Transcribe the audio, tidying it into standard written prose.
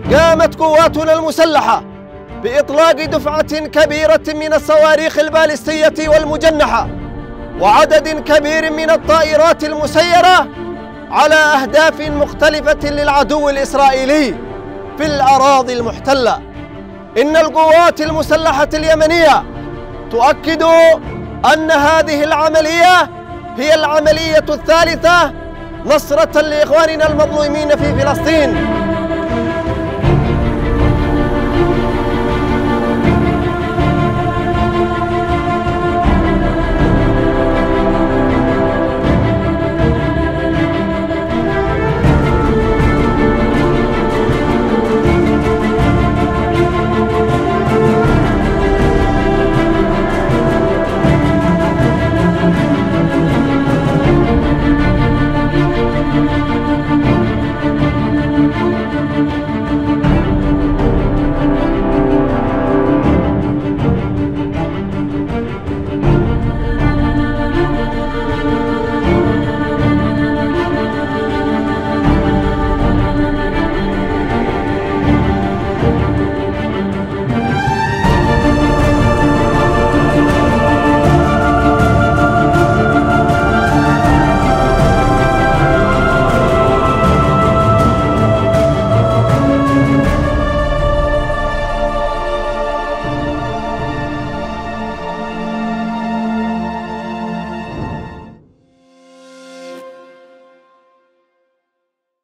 قامت قواتنا المسلحة بإطلاق دفعة كبيرة من الصواريخ البالستية والمجنحة وعدد كبير من الطائرات المسيرة على أهداف مختلفة للعدو الإسرائيلي في الأراضي المحتلة. إن القوات المسلحة اليمنية تؤكد أن هذه العملية هي العملية الثالثة نصرة لإخواننا المظلومين في فلسطين.